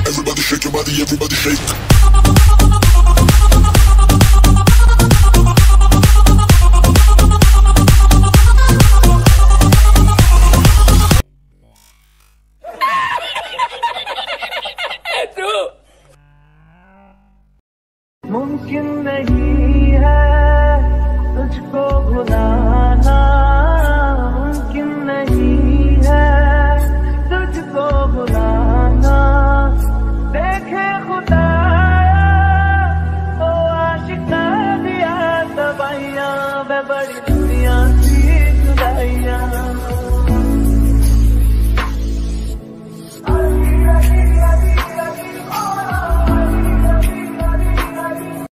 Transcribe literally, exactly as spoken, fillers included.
Everybody shake your body, everybody shake. मुमकिन नहीं है तुझको भुलाना, मुमकिन नहीं है तुझको भुलाना। देखे खुदाया ओ आशिका दिया दवाइयां वे बड़ी दुनिया